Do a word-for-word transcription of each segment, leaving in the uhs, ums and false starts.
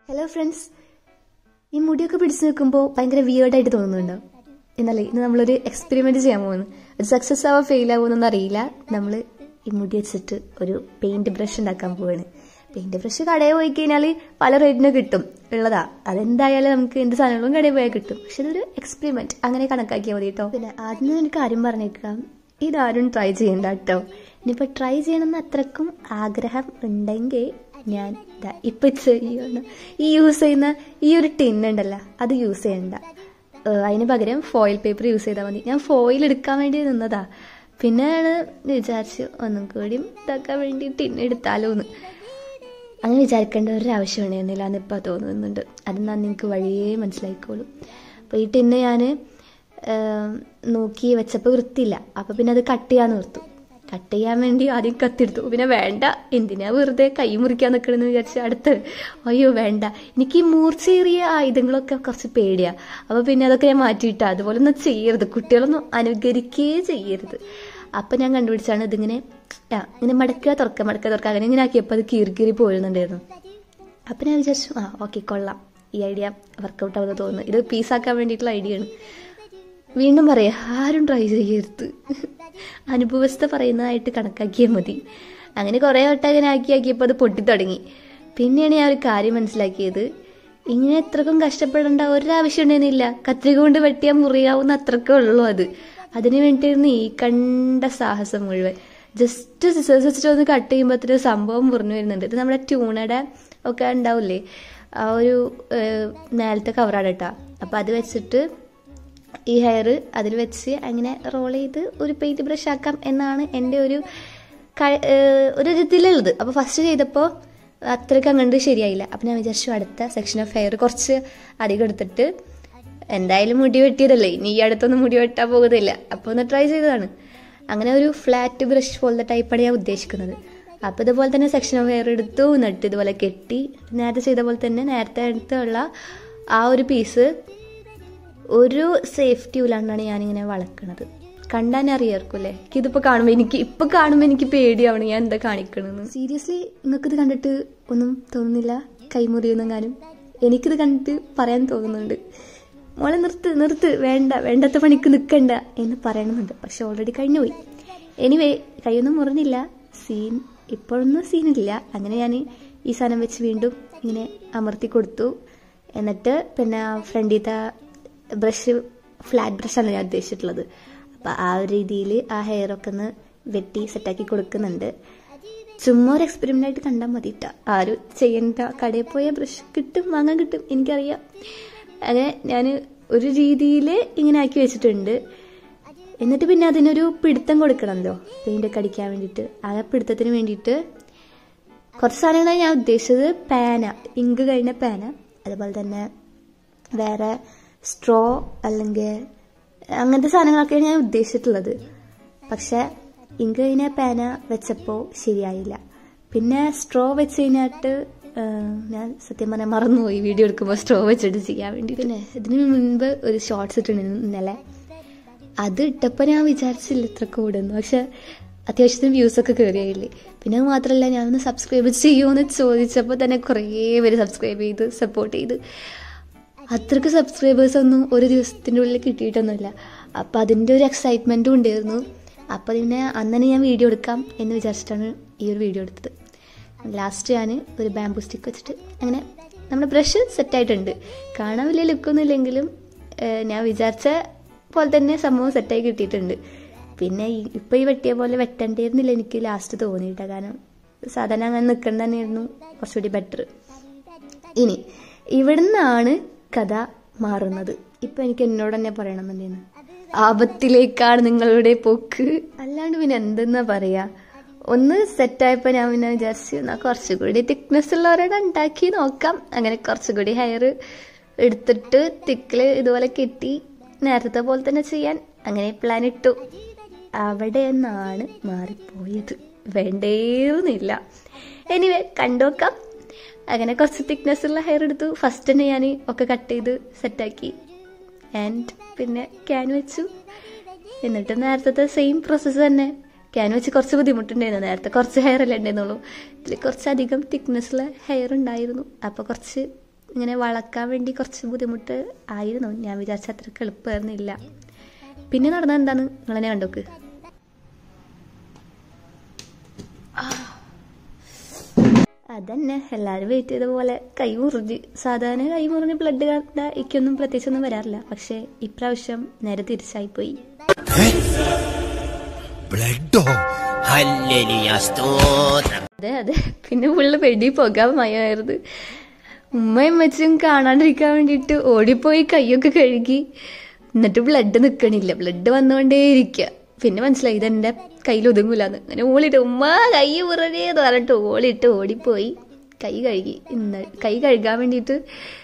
Hello friends, ഈ മുടിയൊക്കെ പിടിച്ചു നിൽക്കുമ്പോൾ ഭയങ്കര വിയേർഡായിട്ട് തോന്നുന്നുണ്ടോ? എന്നല്ലേ ഇന്ന് നമ്മളൊരു എക്സ്പെരിമെന്റ് ചെയ്യാൻ പോകുന്നു. അത് സക്സസ് ആവോ ഫെയിൽ ആവുമെന്നൊന്നും അറിയില്ല. നമ്മൾ ഈ മുടി വെച്ചിട്ട് ഒരു പെയിന്റ് ബ്രഷ് ഉണ്ടാക്കാൻ പോവാണ്. പെയിന്റ് ബ്രഷ് കടയിൽ പോയി കഴിഞ്ഞാൽ പല റേറ്റിന് കിട്ടും, ഉള്ളതാ. അതെന്തായാലും നമുക്ക് എന്ത് സാധനങ്ങളും കടയിൽ പോയാൽ കിട്ടും. പക്ഷെ ഇതൊരു എക്സ്പെരിമെന്റ്, അങ്ങനെ കണക്കാക്കിയാൽ മതി കേട്ടോ. പിന്നെ ആദ്യം ഒരു കാര്യം പറഞ്ഞേക്കാം, ഇതാരും ട്രൈ ചെയ്യണ്ട കേട്ടോ. ഇനിയിപ്പോൾ ട്രൈ ചെയ്യണമെന്ന് അത്രക്കും ആഗ്രഹം ഉണ്ടെങ്കിൽ ഞാൻ ഇപ്പൊ ചെയ്യണം. ഈ യൂസ് ചെയ്യുന്ന ഈ ഒരു ടിന്നുണ്ടല്ലോ, അത് യൂസ് ചെയ്യണ്ട. അതിന് പകരം ഫോയിൽ പേപ്പർ യൂസ് ചെയ്താൽ മതി. ഞാൻ ഫോയിൽ എടുക്കാൻ വേണ്ടി നിന്നതാ, പിന്നെയാണ് വിചാരിച്ചു ഒന്നും കൂടി ഇതാക്കാൻ വേണ്ടി ടിന്ന് എടുത്താലോ എന്ന്. അങ്ങനെ വിചാരിക്കേണ്ട ഒരാവശ്യം ഉണ്ടായിരുന്നില്ല എന്ന് ഇപ്പം തോന്നുന്നുണ്ട്. അതെന്നാ നിങ്ങൾക്ക് വഴിയേ മനസ്സിലായിക്കോളും. അപ്പോൾ ഈ ടിന്ന് ഞാൻ നോക്കി വെച്ചപ്പോൾ വൃത്തിയില്ല. അപ്പോൾ പിന്നെ അത് കട്ട് ചെയ്യാൻ നിർത്തു. കട്ട് ചെയ്യാൻ വേണ്ടി ആദ്യം കത്തിയെടുത്തു. പിന്നെ വേണ്ട, എന്തിനാ വെറുതെ കൈ മുറിക്കാൻ നിൽക്കണമെന്ന് വിചാരിച്ച് അടുത്ത് അയ്യോ വേണ്ട, എനിക്ക് ഈ മൂർച്ചയേറിയ ആയുധങ്ങളൊക്കെ കുറച്ച് പേടിയാ. അപ്പോൾ പിന്നെ അതൊക്കെ ഞാൻ മാറ്റിയിട്ടാ. അതുപോലെ ഒന്നും ചെയ്യരുത്, കുട്ടികളൊന്നും അനുകരിക്കുകയേ ചെയ്യരുത്. അപ്പം ഞാൻ കണ്ടുപിടിച്ചാണ് ഇതിങ്ങനെ ആ ഇങ്ങനെ മടക്കുക തുറക്കുക മടക്കുക തുറക്കുക അങ്ങനെ ഇങ്ങനെ ആക്കിയപ്പോൾ അത് കീറി കീറി പോരുന്നുണ്ടായിരുന്നു. അപ്പം ഞാൻ വിചാരിച്ചു ആ ഓക്കെ കൊള്ളാം, ഈ ഐഡിയ വർക്കൗട്ട് ആവുമെന്ന് തോന്നുന്നു. ഇത് പീസാക്കാൻ വേണ്ടിയിട്ടുള്ള ഐഡിയ ആണ്. വീണ്ടും പറയാം, ആരും ട്രൈ ചെയ്യരുത്. അനുഭവസ്ഥ പറയുന്നതായിട്ട് കണക്കാക്കിയാൽ മതി. അങ്ങനെ കുറേ വട്ടം അങ്ങനെ ആക്കി ആക്കിയപ്പോൾ അത് പൊട്ടിത്തുടങ്ങി. പിന്നെയാണ് ഞാൻ ഒരു കാര്യം മനസ്സിലാക്കിയത്, ഇങ്ങനെ എത്രക്കും കഷ്ടപ്പെടേണ്ട ഒരാവശ്യം ഉണ്ടായിരുന്നില്ല. കത്രിക കൊണ്ട് വെട്ടിയാൽ മുറിയാവുന്ന അത്രക്കേ ഉള്ളൂ. അത് അതിന് വേണ്ടിയിരുന്നു ഈ കണ്ട സാഹസം മുഴുവൻ. ജസ്റ്റ് സിസേഴ്സ് വെച്ചിട്ട് ഒന്ന് കട്ട് ചെയ്യുമ്പോൾ അത്ര സംഭവം മുറിഞ്ഞു വരുന്നുണ്ട്. ഇത് നമ്മുടെ ട്യൂണയുടെ ഒക്കെ ഉണ്ടാവില്ലേ, ആ ഒരു നേരത്തെ കവറാണ് കേട്ടോ. അപ്പം അത് വെച്ചിട്ട് ഈ ഹെയർ അതിൽ വെച്ച് അങ്ങനെ റോൾ ചെയ്ത് ഒരു പെയിന്റ് ബ്രഷ് ആക്കാം എന്നാണ് എൻ്റെ ഒരു ഒരു ഇതിലുള്ളത്. അപ്പോൾ ഫസ്റ്റ് ചെയ്തപ്പോൾ അത്രയ്ക്ക് അങ്ങോട്ട് ശരിയായില്ല. അപ്പം ഞാൻ വിചാരിച്ചു അടുത്ത സെക്ഷൻ ഓഫ് ഹെയർ കുറച്ച് അധികം എടുത്തിട്ട്, എന്തായാലും മുടി വെട്ടിയതല്ലേ, ഇനി ഈ അടുത്തൊന്നും മുടി വെട്ടാൻ പോകുന്നില്ല, അപ്പോൾ ഒന്ന് ട്രൈ ചെയ്തതാണ്. അങ്ങനെ ഒരു ഫ്ലാറ്റ് ബ്രഷ് പോലത്തെ ടൈപ്പാണ് ഞാൻ ഉദ്ദേശിക്കുന്നത്. അപ്പോൾ ഇതുപോലെ തന്നെ സെക്ഷൻ ഓഫ് ഹെയർ എടുത്തു, എന്നിട്ട് ഇതുപോലെ കെട്ടി നേരത്തെ ചെയ്ത പോലെ തന്നെ നേരത്തെ എടുത്തുള്ള ആ ഒരു പീസ് ഒരു സേഫ്റ്റി ഇല്ലാണ്ടാണ് ഞാനിങ്ങനെ വളക്കണത്. കണ്ടാൻ അറിയാർക്കുമല്ലേ? എനിക്കിതിപ്പോൾ കാണുമ്പോൾ എനിക്ക് ഇപ്പം കാണുമ്പോൾ എനിക്ക് പേടിയാവണം ഞാൻ എന്താ കാണിക്കണമെന്ന്. സീരിയസ്ലി നിങ്ങൾക്കിത് കണ്ടിട്ട് ഒന്നും തോന്നുന്നില്ല? കൈമുറിയൊന്നെങ്ങാനും? എനിക്കിത് കണ്ടിട്ട് പറയാൻ തോന്നുന്നുണ്ട്, മോളെ നിർത്ത് നിർത്ത്, വേണ്ട, വേണ്ടാത്ത പണിക്ക് നിൽക്കണ്ട എന്ന് പറയണമെന്നുണ്ട്. പക്ഷെ ഓൾറെഡി കഴിഞ്ഞു പോയി. എനിവേ കൈയൊന്നും മുറിഞ്ഞില്ല, സീൻ ഇപ്പോഴൊന്നും സീനില്ല. അങ്ങനെ ഞാൻ ഈ സാധനം വെച്ച് വീണ്ടും ഇങ്ങനെ അമർത്തി കൊടുത്തു. എന്നിട്ട് പിന്നെ ഫ്രണ്ടിലത്തെ ബ്രഷ് ഫ്ലാറ്റ് ബ്രഷാണ് ഞാൻ ഉദ്ദേശിച്ചിട്ടുള്ളത്. അപ്പം ആ ഒരു രീതിയിൽ ആ ഹെയറൊക്കെ ഒന്ന് വെട്ടി സെറ്റാക്കി കൊടുക്കുന്നുണ്ട്. ചുമ്മാ ഒരു എക്സ്പെരിമെൻ്റ് ആയിട്ട് കണ്ടാൽ മതിയിട്ട, ആരും ചെയ്യേണ്ട. കടയിൽ പോയ ബ്രഷ് കിട്ടും, വാങ്ങാൻ കിട്ടും, എനിക്കറിയാം. അങ്ങനെ ഞാൻ ഒരു രീതിയിൽ ഇങ്ങനെ ആക്കി വെച്ചിട്ടുണ്ട്. എന്നിട്ട് പിന്നെ അതിനൊരു പിടുത്തം കൊടുക്കണമല്ലോ പെയിൻ്റൊക്കെ അടിക്കാൻ വേണ്ടിയിട്ട്. ആ പിടുത്തത്തിന് വേണ്ടിയിട്ട് കുറച്ച് സാധനങ്ങളാണ് ഞാൻ ഉദ്ദേശിച്ചത്. പേന, ഇങ്ക് കഴിഞ്ഞ പേന, അതുപോലെ തന്നെ വേറെ സ്ട്രോ അല്ലെങ്കിൽ അങ്ങനത്തെ സാധനങ്ങളൊക്കെയാണ് ഞാൻ ഉദ്ദേശിച്ചിട്ടുള്ളത്. പക്ഷെ ഇങ്ക് കഴിഞ്ഞ പേന വെച്ചപ്പോൾ ശരിയായില്ല. പിന്നെ സ്ട്രോ വെച്ച് കഴിഞ്ഞിട്ട് ഞാൻ സത്യം പറഞ്ഞാൽ മറന്നുപോയി വീഡിയോ എടുക്കുമ്പോൾ സ്ട്രോ വെച്ചിട്ട് ചെയ്യാൻ വേണ്ടി. പിന്നെ ഇതിന് മുൻപ് ഒരു ഷോർട്സ് ഇട്ടിട്ടുണ്ടായിരുന്നു ഇന്നലെ. അത് ഇട്ടപ്പോൾ ഞാൻ വിചാരിച്ചില്ല ഇത്ര കൂടുന്നു, പക്ഷെ അത്യാവശ്യത്തിന് വ്യൂസൊക്കെ കയറിയായില്ലേ. പിന്നെ അത് മാത്രമല്ല, ഞാനൊന്ന് സബ്സ്ക്രൈബ് ചെയ്യുമോ ചോദിച്ചപ്പോൾ തന്നെ കുറേ പേര് സബ്സ്ക്രൈബ് ചെയ്ത് സപ്പോർട്ട് ചെയ്ത്. അത്രയ്ക്ക് സബ്സ്ക്രൈബേഴ്സ് ഒന്നും ഒരു ദിവസത്തിൻ്റെ ഉള്ളിൽ കിട്ടിയിട്ടൊന്നുമില്ല. അപ്പം അതിൻ്റെ ഒരു എക്സൈറ്റ്മെൻറ്റും ഉണ്ടായിരുന്നു. അപ്പം പിന്നെ അന്ന് തന്നെ ഞാൻ വീഡിയോ എടുക്കാം എന്ന് വിചാരിച്ചിട്ടാണ് ഈ ഒരു വീഡിയോ എടുത്തത്. ലാസ്റ്റ് ഞാൻ ഒരു ബാംബൂ സ്റ്റിക്ക് വെച്ചിട്ട് അങ്ങനെ നമ്മുടെ ബ്രഷ് സെറ്റായിട്ടുണ്ട്. കാണാൻ വലിയ ലുക്കൊന്നും ഇല്ലെങ്കിലും ഞാൻ വിചാരിച്ച പോലെ തന്നെ സംഭവം സെറ്റായി കിട്ടിയിട്ടുണ്ട്. പിന്നെ ഇപ്പം ഈ വെട്ടിയ പോലെ വെട്ടേണ്ടിയിരുന്നില്ല എനിക്ക് ലാസ്റ്റ് തോന്നിയിട്ടാണ്. കാരണം സാധാരണ അങ്ങനെ നിൽക്കേണ്ട തന്നെയായിരുന്നു കുറച്ചുകൂടി ബെറ്റർ. ഇനി ഇവിടുന്നാണ് കഥ മാറുന്നത്. ഇപ്പം എനിക്ക് എന്നോട് തന്നെ പറയണമെന്നുണ്ടെന്ന്, ആപത്തിലേക്കാണ് നിങ്ങളുടെ പോക്ക്. അല്ലാണ്ട് പിന്നെ എന്തെന്നാ പറയാ. ഒന്ന് സെറ്റായപ്പോൾ ഞാൻ പിന്നെ വിചാരിച്ചു എന്നാൽ കുറച്ചുകൂടി തിക്നെസ് ഉള്ളവരുടെ ഉണ്ടാക്കി നോക്കാം. അങ്ങനെ കുറച്ചുകൂടി ഹെയർ എടുത്തിട്ട് തിക്കിൽ ഇതുപോലെ കെട്ടി നേരത്തെ പോലെ തന്നെ ചെയ്യാൻ അങ്ങനെ പ്ലാൻ ഇട്ടു. അവിടെ നിന്നാണ് മാറിപ്പോയത്, വേണ്ടേന്നില്ല. എനിവേ കണ്ടുനോക്കാം. അങ്ങനെ കുറച്ച് തിക്നെസ് ഉള്ള ഹെയർ എടുത്തു. ഫസ്റ്റ് തന്നെ ഞാൻ ഒക്കെ കട്ട് ചെയ്ത് സെറ്റാക്കി ആൻഡ് പിന്നെ ക്യാൻ വെച്ചു. എന്നിട്ട് നേരത്തെ സെയിം പ്രോസസ്സ് തന്നെ. ക്യാൻ വെച്ച് കുറച്ച് ബുദ്ധിമുട്ടുണ്ടായിരുന്നു, നേരത്തെ കുറച്ച് ഹെയർ അല്ലേ ഉണ്ടായിരുന്നുള്ളൂ. ഇതിൽ കുറച്ചധികം തിക്നെസ്സുള്ള ഹെയർ ഉണ്ടായിരുന്നു. അപ്പോൾ കുറച്ച് ഇങ്ങനെ വളക്കാൻ വേണ്ടി കുറച്ച് ബുദ്ധിമുട്ട് ആയിരുന്നു. ഞാൻ വിചാരിച്ച അത്രയ്ക്ക് എളുപ്പമായിരുന്നില്ല. പിന്നെ നടന്നത് എന്താണ് നിങ്ങളെന്നെ കണ്ടോക്ക്. അതന്നെ എല്ലാവരും വെയിറ്റ് ചെയ്ത പോലെ കൈ മുറിഞ്ഞ്. സാധാരണ കൈ മുറിഞ്ഞ് ബ്ലഡ് കണ്ട എനിക്കൊന്നും പ്രത്യേകിച്ചൊന്നും വരാറില്ല. പക്ഷെ ഇപ്രാവശ്യം നേരെ തിരിച്ചായിപ്പോയി. അതെ അതെ പിന്നെ ഫുള്ള് വെടി പോകാൻ മയമായിരുന്നു. ഉമ്മയും അമ്മച്ചും കാണാണ്ടിരിക്കാൻ വേണ്ടിയിട്ട് ഓടിപ്പോയി കൈയൊക്കെ കഴുകി. എന്നിട്ട് ബ്ലഡ് നിൽക്കണില്ല, ബ്ലഡ് വന്നുകൊണ്ടേയിരിക്കുക. പിന്നെ മനസ്സിലായി ഇതെന്റെ കയ്യിൽ ഒതുങ്ങൂലാന്ന്. അങ്ങനെ ഓളിട്ട് ഉമ്മ കൈ മുറനേന്ന് പറഞ്ഞിട്ട് ഓളിട്ട് ഓടിപ്പോയി കൈ കഴുകി. ഇന്ന് കൈ കഴുകാൻ വേണ്ടിയിട്ട്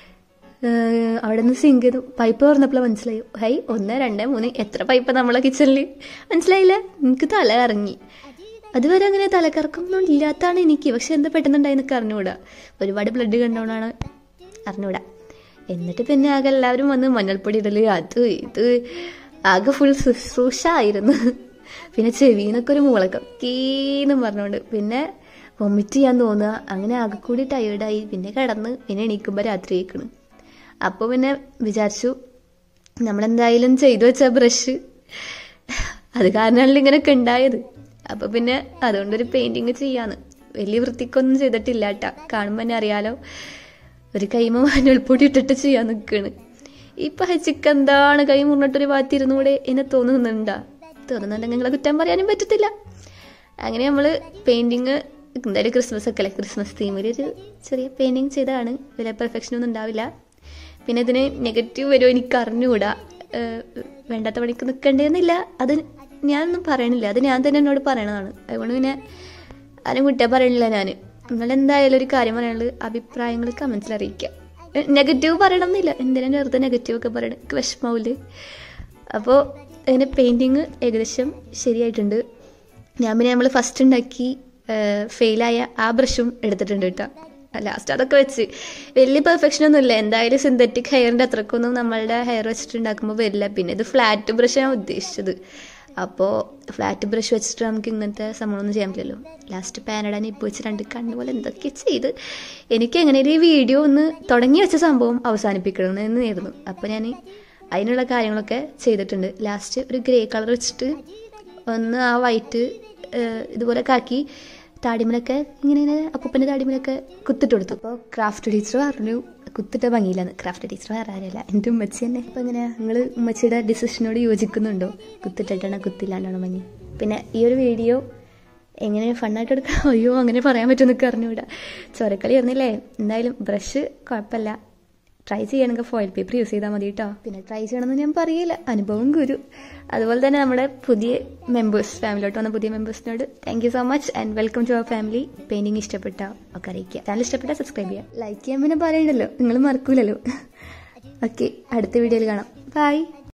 അവിടെ നിന്ന് സിങ്ക് ചെയ്തു. പൈപ്പ് തുറന്നപ്പോൾ മനസ്സിലായി ഹൈ ഒന്ന് രണ്ട് മൂന്ന് എത്ര പൈപ്പ് നമ്മളെ കിച്ചണിൽ. മനസ്സിലായില്ല, എനിക്ക് തല ഇറങ്ങി. അതുവരെ അങ്ങനെ തലക്കറക്കൊന്നും ഇല്ലാത്താണ് എനിക്ക്. പക്ഷെ എന്താ പെട്ടെന്നുണ്ടായി എന്നൊക്കെ അറിഞ്ഞുകൂടാ. ഒരുപാട് ബ്ലഡ് കണ്ടോണ്ടാണ് അറിഞ്ഞുകൂടാ. എന്നിട്ട് പിന്നെ ആകെ എല്ലാവരും വന്ന് മഞ്ഞൾപ്പൊടി ഇടല് അത് ഇത് ആകെ ഫുൾ ശുശ്രൂഷ ആയിരുന്നു. പിന്നെ ചെവിന്നൊക്കെ ഒരു മൂളക്കം കീന്നും പറഞ്ഞോണ്ട് പിന്നെ വൊമിറ്റ് ചെയ്യാൻ തോന്നുക. അങ്ങനെ ആകെ കൂടി ടയേർഡായി. പിന്നെ കിടന്ന് പിന്നെ എണീക്കുമ്പോൾ രാത്രി ആയിക്കണ്. അപ്പോൾ പിന്നെ വിചാരിച്ചു നമ്മളെന്തായാലും ചെയ്തു വെച്ച ബ്രഷ് അത് കാരണമാണല്ലോ ഇങ്ങനെയൊക്കെ ഉണ്ടായത്. അപ്പൊ പിന്നെ അതുകൊണ്ടൊരു പെയിന്റിങ് ചെയ്യാന്ന്. വലിയ വൃത്തിക്കൊന്നും ചെയ്തിട്ടില്ല കേട്ടാ, കാണുമ്പോൾ തന്നെ അറിയാലോ. ഒരു കൈമ മഞ്ഞൾപ്പൊടി ഇട്ടിട്ട് ചെയ്യാൻ നിൽക്കണ്. ഈ പഹച്ചിക്ക് എന്താണ് കൈ മുറിഞ്ഞിട്ടൊരു ഭാഗത്ത് ഇരുന്നൂടെ എന്നെ തോന്നുന്നുണ്ടാ. തോന്നുന്നുണ്ടെങ്കിൽ നിങ്ങളെ കുറ്റം പറയാനും പറ്റത്തില്ല. അങ്ങനെ നമ്മള് പെയിന്റിങ് എന്തായാലും ക്രിസ്മസ് ഒക്കെ അല്ലേ, ക്രിസ്മസ് തീമിൽ ഒരു ചെറിയ പെയിന്റിങ് ചെയ്തതാണ്. വലിയ പെർഫെക്ഷൻ ഒന്നും ഉണ്ടാവില്ല. പിന്നെ ഇതിന് നെഗറ്റീവ് വരുമോ എനിക്ക് അറിഞ്ഞുകൂടാ. വേണ്ടാത്ത പണിക്ക് നിൽക്കേണ്ടതെന്നില്ല. അത് ഞാനൊന്നും പറയണില്ല, അത് ഞാൻ തന്നെ എന്നോട് പറയണതാണ്. അതുകൊണ്ട് പിന്നെ ആരും കുറ്റം പറയണില്ല. ഞാൻ നിങ്ങളെന്തായാലും ഒരു കാര്യം പറയാനുള്ളത് അഭിപ്രായങ്ങൾ കമൻസിൽ അറിയിക്കുക. നെഗറ്റീവ് പറയണം എന്നില്ല, എന്തിനാ വെറുതെ നെഗറ്റീവ് ഒക്കെ പറയണം, എനിക്ക് വിഷമാവില്ല. അപ്പോൾ അതിന് പെയിൻറ്റിങ് ഏകദേശം ശരിയായിട്ടുണ്ട്. ഞാൻ പിന്നെ നമ്മൾ ഫസ്റ്റ് ഉണ്ടാക്കി ഫെയിലായ ആ ബ്രഷും എടുത്തിട്ടുണ്ട് കേട്ടോ. ലാസ്റ്റ് അതൊക്കെ വെച്ച് വലിയ പെർഫെക്ഷനൊന്നും ഇല്ല. എന്തായാലും സിന്തറ്റിക് ഹെയറിൻ്റെ അത്രക്കൊന്നും നമ്മളുടെ ഹെയർ വെച്ചിട്ട് ഉണ്ടാക്കുമ്പോൾ വരില്ല. പിന്നെ ഇത് ഫ്ലാറ്റ് ബ്രഷാണ് ഉദ്ദേശിച്ചത്. അപ്പോൾ ഫ്ലാറ്റ് ബ്രഷ് വെച്ചിട്ട് നമുക്ക് ഇങ്ങനത്തെ സംഭവമൊന്നും ചെയ്യാൻ പറ്റില്ലല്ലോ. ലാസ്റ്റ് പാനടാൻ ഇപ്പോൾ വെച്ച് രണ്ട് കണ്ണ് പോലെ എന്തൊക്കെ ചെയ്ത് എനിക്ക് എങ്ങനെയും ഈ വീഡിയോ ഒന്ന് തുടങ്ങി വെച്ച സംഭവം അവസാനിപ്പിക്കണം എന്നായിരുന്നു. അപ്പോൾ ഞാൻ അതിനുള്ള കാര്യങ്ങളൊക്കെ ചെയ്തിട്ടുണ്ട്. ലാസ്റ്റ് ഒരു ഗ്രേ കളർ വെച്ചിട്ട് ഒന്ന് ആ വൈറ്റ് ഇതുപോലെ കാക്കി താടിമലൊക്കെ ഇങ്ങനെ ഇങ്ങനെ അപ്പൂപ്പൻ്റെ താടിമലൊക്കെ കുത്തിട്ട് കൊടുത്തു. അപ്പോൾ ക്രാഫ്റ്റ് ടീച്ചർ പറഞ്ഞു കുത്തിട്ട ഭംഗിയില്ലാന്ന്. ക്രാഫ്റ്റ് ടീച്ചർ വേറെ ആരല്ല, എൻ്റെ ഉമ്മച്ചി തന്നെ. അപ്പോൾ എങ്ങനെയാ നിങ്ങൾ ഉമ്മച്ചിയുടെ ഡിസിഷനോട് യോജിക്കുന്നുണ്ടോ? കുത്തിട്ടിട്ടാണോ കുത്തില്ലാണ്ടാണോ ഭംഗി? പിന്നെ ഈ ഒരു വീഡിയോ എങ്ങനെ ഫണ്ണായിട്ട് എടുക്കാം, അയ്യോ അങ്ങനെ പറയാൻ പറ്റുമെന്നൊക്കെ അറിഞ്ഞുകൂടാ. ചോരക്കളി ആയിരുന്നില്ലേ. എന്തായാലും ബ്രഷ് കുഴപ്പമില്ല. ട്രൈ ചെയ്യണമെങ്കിൽ ഫോയിൽ പേപ്പർ യൂസ് ചെയ്താൽ മതി കേട്ടോ. പിന്നെ ട്രൈ ചെയ്യണമെന്ന് ഞാൻ പറയില്ല, അനുഭവം ഗുരു. അതുപോലെ തന്നെ നമ്മുടെ പുതിയ മെമ്പേഴ്സ്, ഫാമിലിയോട്ട് വന്ന പുതിയ മെമ്പേഴ്സിനോട് thank you so much and welcome to our family. Painting ഇഷ്ടപ്പെട്ട ഒക്കെ അറിയിക്കുക. ചാനൽ ഇഷ്ടപ്പെട്ടാൽ സബ്സ്ക്രൈബ് ചെയ്യുക. ലൈക്ക് ചെയ്യാൻ പിന്നെ പറയണ്ടല്ലോ, നിങ്ങൾ മറക്കൂലല്ലോ. ഓക്കെ, അടുത്ത വീഡിയോയിൽ കാണാം. ബൈ.